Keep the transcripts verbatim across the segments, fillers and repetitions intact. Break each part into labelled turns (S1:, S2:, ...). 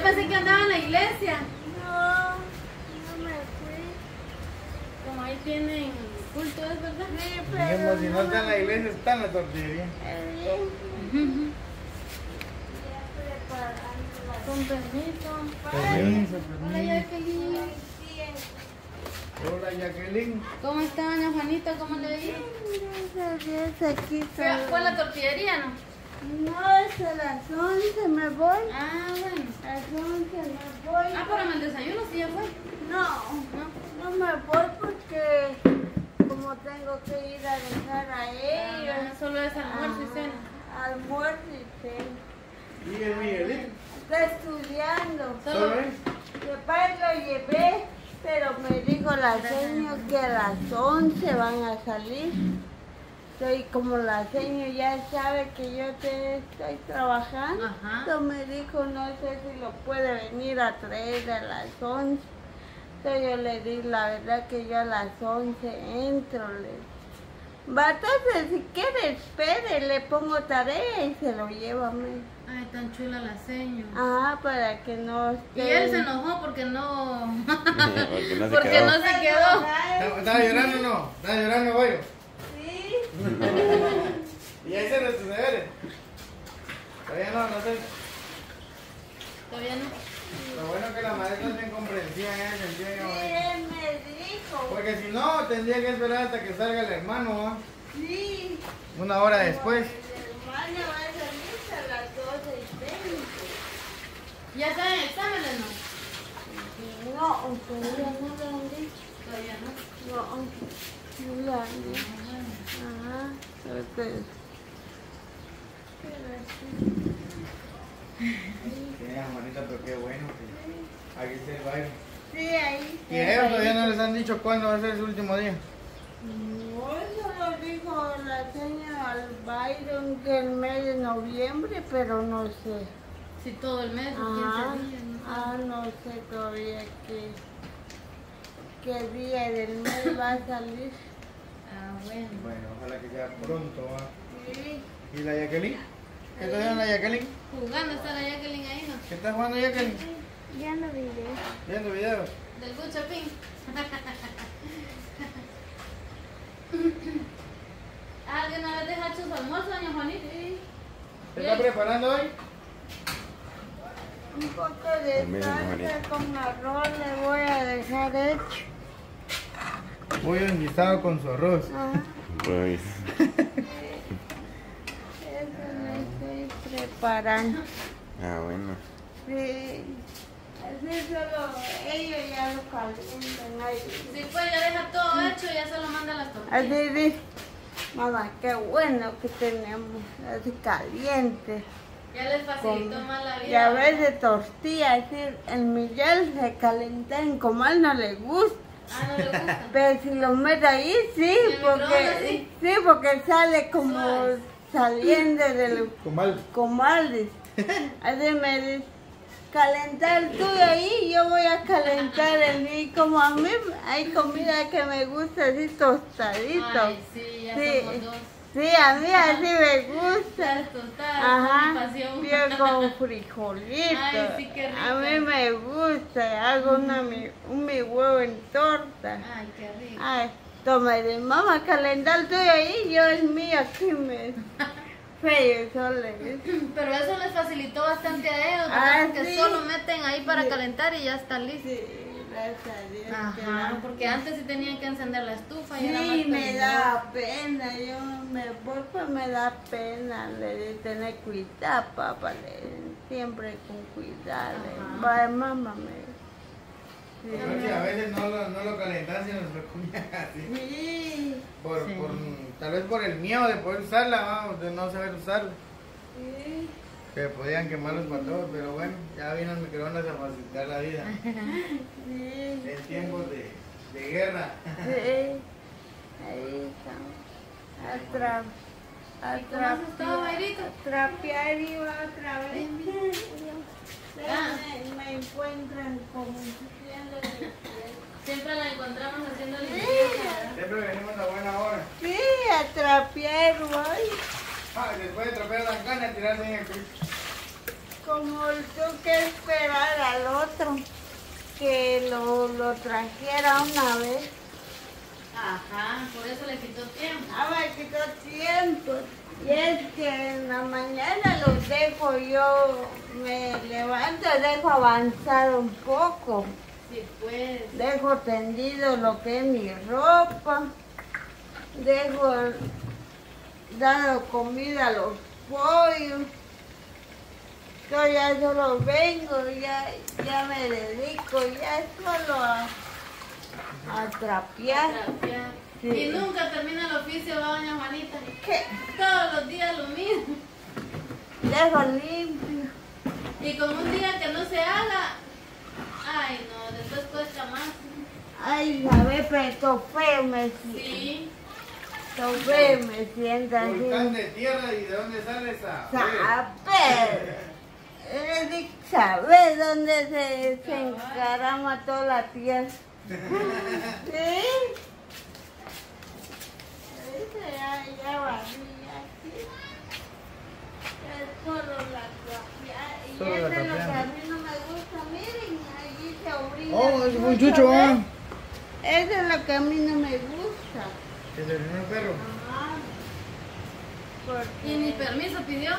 S1: pensé que andaba en la iglesia.
S2: No, no me fui.
S1: Como ahí tienen culto, ¿es verdad?
S2: Sí,
S3: Dijimos,
S2: pero
S3: si no está en la iglesia, está en la tortillería.
S2: Bien. Ya preparando la
S1: Con permiso.
S3: Permiso,
S1: Hola,
S3: permiso.
S1: Jacqueline.
S3: Hola, Jacqueline.
S1: ¿Cómo está, doña Juanita? ¿Cómo le ha ido?
S2: Gracias a Dios, aquí
S1: ¿Fue a-
S2: está.
S1: ¿Fue a la tortillería, no?
S2: No, es a las once me voy.
S1: Ah, bueno.
S2: A las once me voy.
S1: Ah, pero en el desayuno sí ya fue.
S2: No,
S1: ¿No?
S2: no me voy porque como tengo que ir a dejar a
S1: Ah,
S2: ellos.
S1: solo es almuerzo y cena.
S2: Ah, almuerzo y cena.
S3: ¿Y el Miguelito?
S2: Está estudiando.
S1: Solo.
S3: ¿Solo él?
S2: Papá lo llevé, pero me dijo la señora que a las once van a salir. Soy como la señora ya sabe que yo te estoy trabajando.
S1: Ajá.
S2: Entonces me dijo, no sé si lo puede venir a traer a las once. Entonces yo le di la verdad que yo a las once entro. Le... Batata, si quiere, espere, le pongo tarea y se lo lleva a mí.
S1: Ay, tan chula la señora.
S2: Ah, para que no esté...
S1: Y él se enojó porque no.
S4: Porque no se
S1: porque
S4: quedó.
S1: no se quedó.
S3: ¿Estaba estaba llorando o no? ¿Estaba llorando, Goyo?
S2: Sí.
S3: ¿Y ahí se tus deberes? Todavía no, no sé.
S1: Todavía no.
S3: Lo bueno es que la maestra es bien comprensiva en ese sentido.
S2: Sí,
S3: ¿no?
S2: él me dijo.
S3: Porque si no, tendría que esperar hasta que salga el hermano, ¿va?
S2: Sí.
S3: Una hora después.
S2: El hermano va a salir a las doce y veinte.
S1: ¿Ya están en exámenes, no?
S2: No, todavía no lo han dicho.
S1: Todavía no.
S2: No, no lo han dicho. Ajá. Entonces, pero sí.
S3: Sí, Juanita, pero qué bueno. Que aquí está el baile.
S2: Sí, ahí.
S3: ¿Y a ellos todavía no les han dicho cuándo va a ser su último día?
S2: No, eso lo dijo la señora al Byron que el mes de noviembre, pero no sé.
S1: Sí, todo el mes,
S2: Ah,
S1: quince días, ¿no?
S2: ah, no sé todavía qué, qué día del mes va a salir.
S1: Ah, bueno.
S3: Bueno, ojalá que sea pronto, ¿va?
S2: Sí.
S3: ¿Y la Jacqueline? ¿Qué está haciendo la Jacqueline?
S1: Jugando está la Jacqueline ahí, ¿no?
S3: ¿Qué está jugando Jacqueline?
S2: Ya no diré.
S3: Viendo videos.
S1: Del Guchapín. ¿Alguien una vez deja su almuerzo, doña Juanita?
S3: ¿Se está preparando hoy?
S2: Un poco de
S4: El mismo,
S2: salsa
S4: Juanita.
S2: con arroz le voy a dejar hecho.
S3: Pollo enguisado con su arroz.
S2: Ajá.
S4: Pues,
S2: Eso me estoy preparando.
S4: ah, bueno.
S2: Sí. Así solo ellos ya lo calientan ahí.
S1: Sí, pues ya deja todo hecho y ya solo manda las tortillas.
S2: Así dice, mamá, qué bueno que tenemos, así caliente.
S1: Ya les facilitó
S2: Con-
S1: más la vida.
S2: Y a veces tortilla, así, el Miguel se calienta en comal no le gusta.
S1: Ah, no le gusta.
S2: Pero si lo meto ahí, sí,
S1: ¿Y el microondas,
S2: porque,
S1: sí?
S2: sí, porque sale como
S1: Suave.
S2: saliendo del
S3: Comal.
S2: comal. Dice. Así me dice, calentar tú ahí, yo voy a calentar el mío. Como a mí hay comida que me gusta así tostadito.
S1: Ay, sí, ya
S2: Sí.
S1: somos dos.
S2: Sí, a mí así me gusta.
S1: Las tostadas,
S2: Ajá,
S1: mi pasión.
S2: yo con frijolitos.
S1: Ay, sí, qué rico.
S2: A mí me gusta, hago una, mi, un mi huevo en torta.
S1: Ay, qué rico.
S2: Ay, toma, de mamá, calentar tú ahí, yo el mío aquí me... Feo, solo es.
S1: Pero eso les facilitó bastante a ellos, ¿verdad?
S2: Ah,
S1: Porque
S2: sí.
S1: solo meten ahí para
S2: Sí.
S1: calentar y ya está listo.
S2: Sí, gracias a Dios. que
S1: Ajá,
S2: no.
S1: porque antes sí tenían que encender la estufa y era más
S2: Sí, me
S1: peligroso.
S2: da pena, yo me voy, pues me da pena le de tener cuidado, papá, le- siempre con cuidado.
S1: Ajá.
S2: Vaya, mamá, me... Sí.
S3: Pero sí, a veces no lo, no lo calentas sino lo comías así.
S2: Sí,
S3: Por,
S1: Sí.
S3: por, tal vez por el miedo de poder usarla, vamos, de no saber usarla.
S2: sí.
S3: Que podían quemar los patojos, pero bueno, ya vino el microondas a facilitar la vida.
S2: Sí,
S3: En tiempos de, de guerra.
S2: sí. Ahí estamos. A, tra a,
S1: ¿Y cómo has estado,
S2: trapear,
S1: Jairito?
S2: a trapear iba otra vez.
S1: Ah.
S2: Me, me encuentran como haciendo limpieza.
S1: Siempre la encontramos haciendo
S2: Sí,
S1: limpieza.
S3: Siempre venimos a buena hora.
S2: sí, a trapear voy.
S3: Ah, después de tropear las ganas, tirarse en el piso.
S2: como tú que esperar al otro que lo, lo trajera una vez.
S1: Ajá, por eso le quitó tiempo.
S2: Ah, me quitó tiempo. Y es que en la mañana los dejo, yo me levanto, dejo avanzar un poco.
S1: Sí, pues.
S2: Dejo tendido lo que es mi ropa. Dejo dando comida a los pollos. Yo ya solo vengo, ya, ya me dedico ya solo a, a trapear.
S1: Trapear.
S2: Sí.
S1: Y nunca termina el oficio, ¿va, doña Juanita?
S2: ¿Qué?
S1: Todos los días lo mismo.
S2: Dejo limpio.
S1: Y con un día que no se haga, ay no, después cuesta más.
S2: Ay, a ver, pero esto feo me siento.
S1: Sí.
S2: Esto feo me siento
S3: Volcán
S2: así.
S3: de tierra, ¿y de dónde sale esa?
S2: Saber. Es de saber dónde se, se encarama toda la tierra. ¿Sí? Ese ya, ya varía aquí. Es solo la trapeada. Y
S3: Solo la
S2: eso es lo que
S3: trapeada.
S2: a mí no me gusta. Miren, allí se orina.
S3: Oh, es un
S2: mucho,
S3: chucho,
S2: ¿ves?
S3: ¿ah?
S2: Eso es lo que a mí no me gusta.
S3: ¿Es el primer perro?
S2: Ajá. Porque...
S1: Y ni permiso pidió.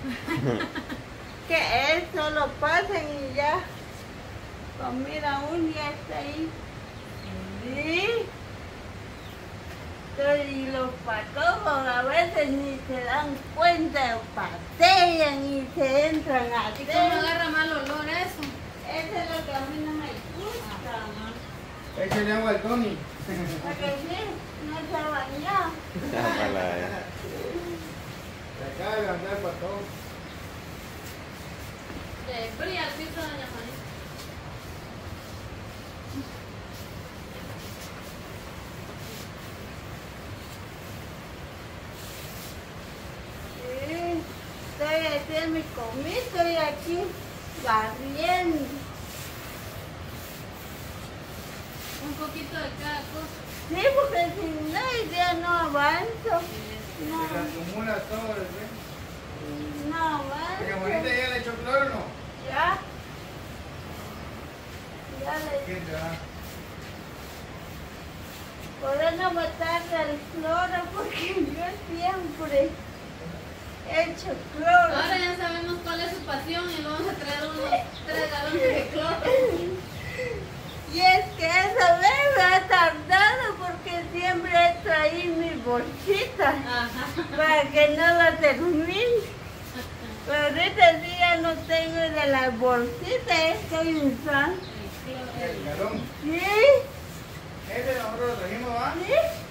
S2: que eso lo pasen y ya. Pues mira, un ya está ahí. Sí. Entonces, y los patojos a veces ni se dan cuenta, pasean y se entran a
S1: ¿Y cómo
S2: hacer.
S1: agarra mal olor eso?
S2: Eso es lo que a mí no me gusta.
S3: Échale agua al Tony.
S2: Porque sí, no se ha bañado.
S4: Ojalá, eh.
S3: Se acaba de levantar para todo.
S1: Le brilla el piso, doña Juanita.
S2: Sí, estoy haciendo mi comida, estoy aquí barriendo.
S1: Un poquito de cada cosa.
S2: Sí, porque si no, ya no avanzo.
S3: Se le
S2: No,
S3: acumula todo, ¿ves?
S2: no
S3: Doña Juanita,
S2: avanzo.
S3: ¿ya le echó cloro o no?
S2: Ya. Ya le...
S3: ¿Quién te va?
S2: Por eso me tarda el cloro, porque yo siempre he hecho cloro.
S1: Ahora ya sabemos cuál es su pasión y le vamos a traer unos tres galones de cloro.
S2: Y es que esa vez me ha tardado porque siempre he traído mi bolsita
S1: Ajá.
S2: para que no la termine. Pero ahorita sí ya no tengo de las bolsitas, estoy usando.
S3: El galón.
S2: ¿Sí?
S3: Ese nosotros lo trajimos, ¿va?
S2: ¿Sí?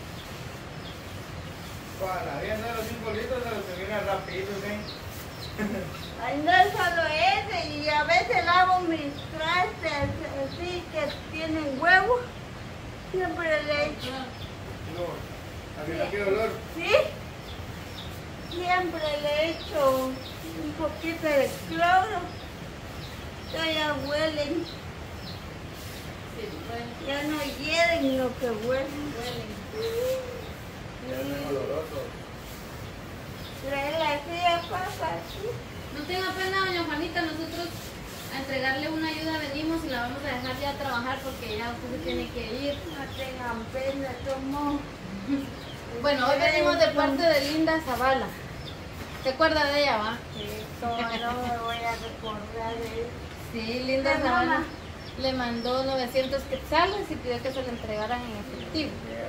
S3: Para la vida de los cinco litros se los termina rapidito, ¿sí?
S2: Ay, no es solo ese, y a veces lavo mis trastes así que tienen huevo. Siempre le echo.
S3: Olor. A que no quiero olor.
S2: ¿Sí? Siempre le echo un poquito de cloro. Ya huelen,
S1: Sí, bueno,
S2: ya no hieren lo que huelen.
S1: huelen.
S3: Ya no es oloroso.
S2: Trae la silla, papá, ¿sí?
S1: No tenga pena, doña Juanita, nosotros a entregarle una ayuda venimos y la vamos a dejar ya trabajar porque ya usted se tiene que ir.
S2: No tengan pena, tomo.
S1: Bueno, hoy venimos de parte de Linda Zavala. ¿Te acuerdas de ella, va?
S2: Sí, cómo no me voy a recordar de eso.
S1: Sí, Linda
S2: ¿Qué
S1: Zavala
S2: mamá?
S1: le mandó novecientos quetzales y pidió que se le entregaran en efectivo.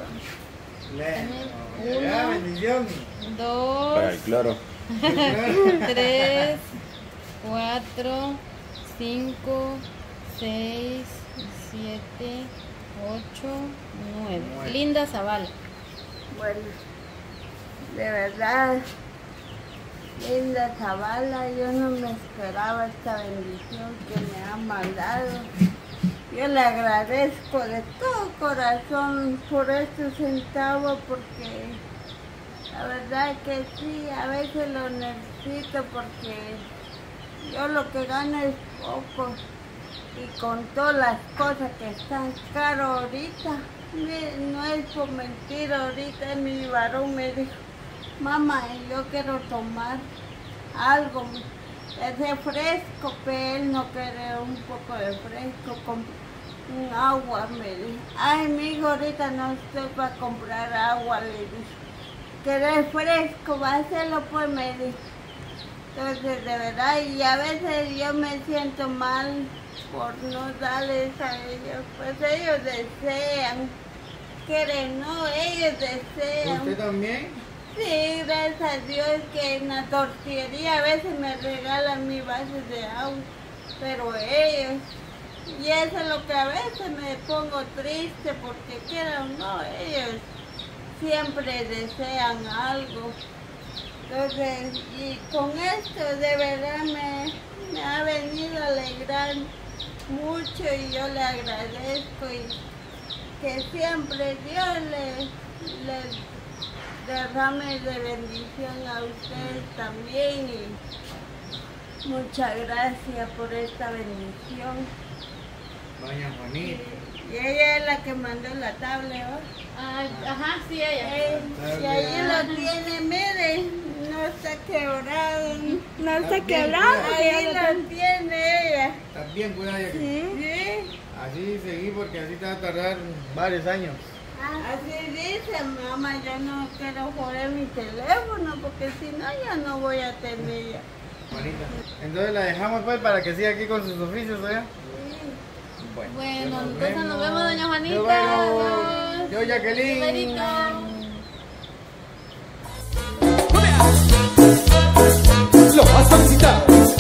S3: Le.
S1: Uno.
S3: Ya, bendición.
S1: Dos,
S4: Para el cloro.
S1: tres, cuatro, cinco, seis, siete, ocho, nueve.
S3: Nueve.
S1: Linda Zavala.
S2: Bueno, de verdad, Linda Zavala, yo no me esperaba esta bendición que me han mandado. Yo le agradezco de todo corazón por estos centavos porque la verdad que sí, a veces lo necesito porque yo lo que gano es poco y con todas las cosas que están caras ahorita, mire, no es por mentir, ahorita mi varón me dijo, mamá, yo quiero tomar algo, el refresco, pero él no quiere un poco de fresco, con un agua, me dijo. Ay, mijo, ahorita no estoy para comprar agua, le dije. ¿Qué refresco va a hacerlo? Pues me dijo. Entonces, de verdad, y a veces yo me siento mal por no darles a ellos, pues ellos desean, quieren, no, ellos desean.
S3: ¿Usted también?
S2: Sí, gracias a Dios que en la tortillería a veces me regalan mi vaso de agua, pero ellos, y eso es lo que a veces me pongo triste porque quieran o no, ellos siempre desean algo. Entonces, y con esto de verdad me, me ha venido a alegrar mucho y yo le agradezco y que siempre Dios le, le derrame de bendición a ustedes también y muchas gracias por esta bendición.
S3: Doña Juanita.
S2: Y ella es la que mandó la tablet, ¿no?
S1: Ay, ajá, sí, ella.
S2: Eh, y ahí lo tiene, miren, no está quebrado. No está
S3: bien,
S2: quebrado,
S3: cuidado.
S2: ahí lo tiene ella.
S3: ¿Estás bien, cuidado ya que...
S2: Sí.
S3: Así seguí porque así te va a tardar varios años.
S2: Así dice, mamá, yo no quiero joder mi teléfono porque si no ya no voy a tener ya.
S3: Juanita. Entonces la dejamos pues para que siga aquí con sus oficios, ¿ya?
S1: Bueno,
S3: nos
S1: entonces nos vemos, doña Juanita.
S3: Yo, bueno,
S1: Adiós.
S3: yo Jacqueline.
S1: Besito.
S5: Lo más solicitado.